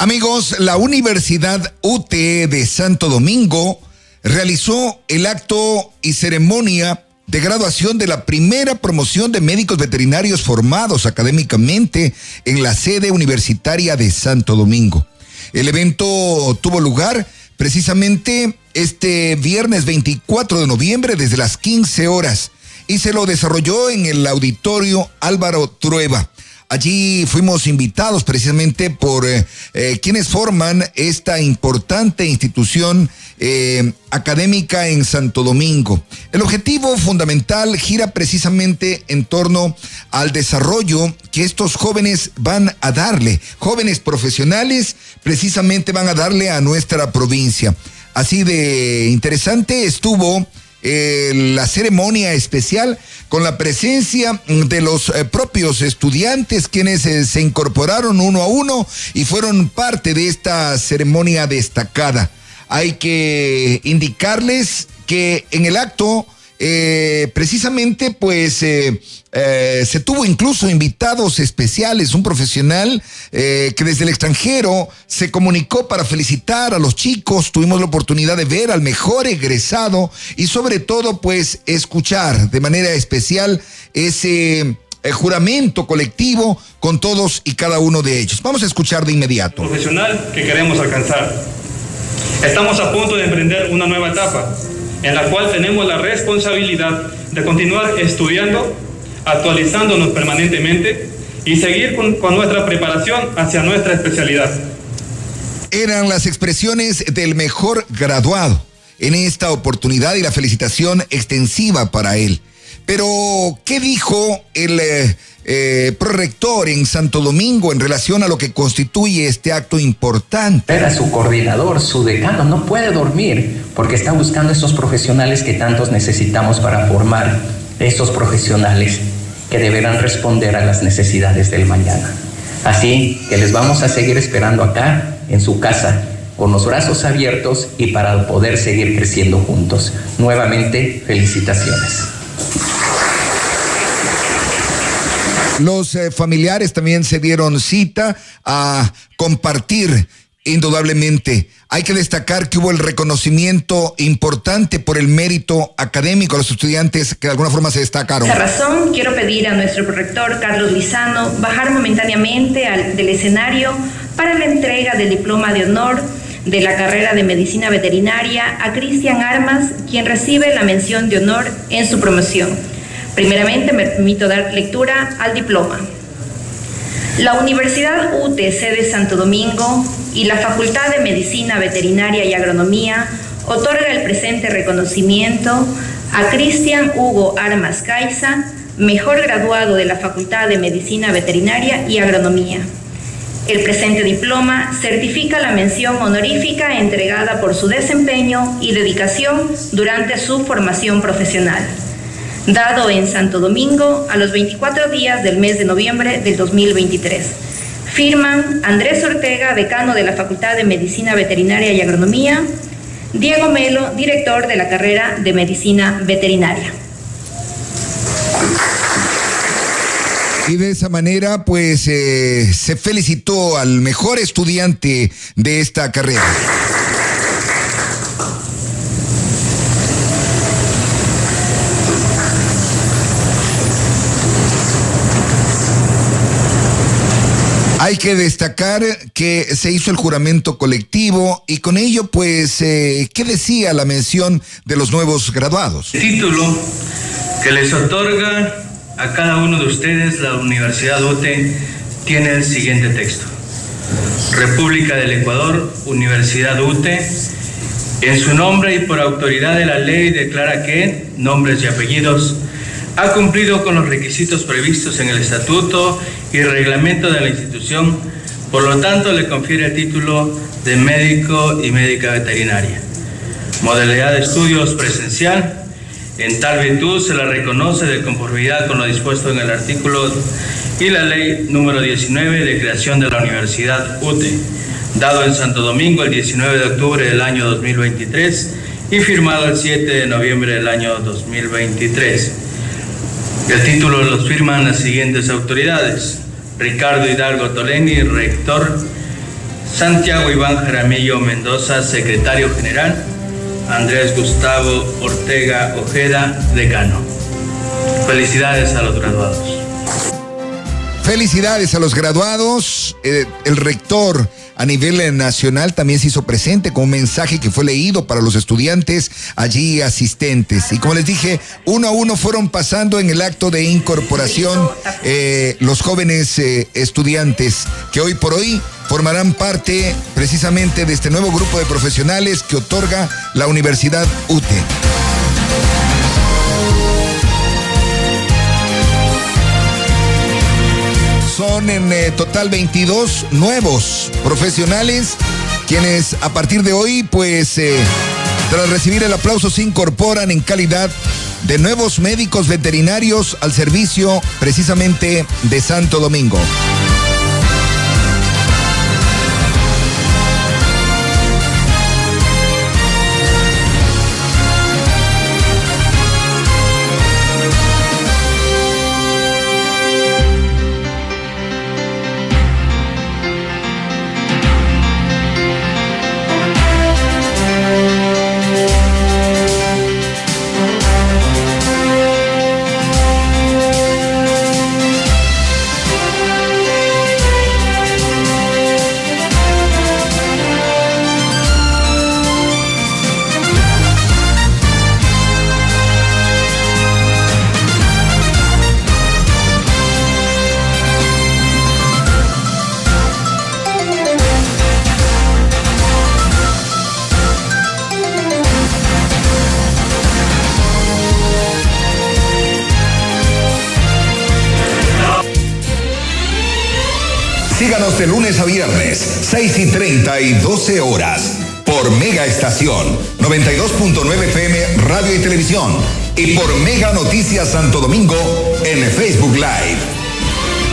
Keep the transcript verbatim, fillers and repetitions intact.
Amigos, la Universidad U T de Santo Domingo realizó el acto y ceremonia de graduación de la primera promoción de médicos veterinarios formados académicamente en la sede universitaria de Santo Domingo. El evento tuvo lugar precisamente este viernes veinticuatro de noviembre desde las quince horas y se lo desarrolló en el auditorio Álvaro Trueba. Allí fuimos invitados precisamente por eh, eh, quienes forman esta importante institución eh, académica en Santo Domingo. El objetivo fundamental gira precisamente en torno al desarrollo que estos jóvenes van a darle, jóvenes profesionales precisamente van a darle a nuestra provincia. Así de interesante estuvo Eh, la ceremonia especial con la presencia de los eh, propios estudiantes quienes eh, se incorporaron uno a uno y fueron parte de esta ceremonia destacada. Hay que indicarles que en el acto eh, precisamente pues eh, eh, se tuvo incluso invitados especiales, un profesional eh, que desde el extranjero se comunicó para felicitar a los chicos. Tuvimos la oportunidad de ver al mejor egresado y sobre todo pues escuchar de manera especial ese eh, juramento colectivo con todos y cada uno de ellos. Vamos a escuchar de inmediato. Profesional que queremos alcanzar. Estamos a punto de emprender una nueva etapa en la cual tenemos la responsabilidad de continuar estudiando, actualizándonos permanentemente y seguir con, con nuestra preparación hacia nuestra especialidad. Eran las expresiones del mejor graduado en esta oportunidad y la felicitación extensiva para él. Pero, ¿qué dijo el eh, eh, prorector en Santo Domingo en relación a lo que constituye este acto importante? Era su coordinador, su decano, no puede dormir porque está buscando esos profesionales que tantos necesitamos para formar esos profesionales que deberán responder a las necesidades del mañana. Así que les vamos a seguir esperando acá, en su casa, con los brazos abiertos y para poder seguir creciendo juntos. Nuevamente, felicitaciones. Los eh, familiares también se dieron cita a compartir. Indudablemente, hay que destacar que hubo el reconocimiento importante por el mérito académico a los estudiantes que de alguna forma se destacaron. Por esa razón, quiero pedir a nuestro rector Carlos Lizano bajar momentáneamente al, del escenario para la entrega del diploma de honor de la carrera de Medicina Veterinaria a Cristian Armas, quien recibe la mención de honor en su promoción. Primeramente, me permito dar lectura al diploma. La Universidad U T sede Santo Domingo y la Facultad de Medicina Veterinaria y Agronomía otorga el presente reconocimiento a Cristian Hugo Armas Caiza, mejor graduado de la Facultad de Medicina Veterinaria y Agronomía. El presente diploma certifica la mención honorífica entregada por su desempeño y dedicación durante su formación profesional, dado en Santo Domingo a los veinticuatro días del mes de noviembre del dos mil veintitrés. Firman Andrés Ortega, decano de la Facultad de Medicina Veterinaria y Agronomía, Diego Melo, director de la carrera de Medicina Veterinaria. Y de esa manera, pues, eh, se felicitó al mejor estudiante de esta carrera. Hay que destacar que se hizo el juramento colectivo y con ello, pues, eh, ¿qué decía la mención de los nuevos graduados? El título que les otorga a cada uno de ustedes la Universidad U T tiene el siguiente texto. República del Ecuador, Universidad U T, en su nombre y por autoridad de la ley declara que, nombres y apellidos, ha cumplido con los requisitos previstos en el estatuto y reglamento de la institución, por lo tanto le confiere el título de médico y médica veterinaria. Modalidad de estudios presencial. En tal virtud se la reconoce de conformidad con lo dispuesto en el artículo y la ley número diecinueve de creación de la Universidad U T, dado en Santo Domingo el diecinueve de octubre del año dos mil veintitrés y firmado el siete de noviembre del año dos mil veintitrés. El título los firman las siguientes autoridades: Ricardo Hidalgo Toleni, rector Santiago Iván Jaramillo Mendoza, secretario general. Andrés Gustavo Ortega Ojeda, decano. Felicidades a los graduados. Felicidades a los graduados. Eh, el rector a nivel nacional también se hizo presente con un mensaje que fue leído para los estudiantes allí asistentes. Y como les dije, uno a uno fueron pasando en el acto de incorporación eh, los jóvenes eh, estudiantes que hoy por hoy formarán parte precisamente de este nuevo grupo de profesionales que otorga la Universidad U T E. Son en eh, total veintidós nuevos profesionales quienes a partir de hoy, pues, eh, tras recibir el aplauso, se incorporan en calidad de nuevos médicos veterinarios al servicio precisamente de Santo Domingo. Síganos de lunes a viernes, seis y treinta y doce horas, por Mega Estación, noventa y dos punto nueve F M, radio y televisión, y por Mega Noticias Santo Domingo en Facebook Live.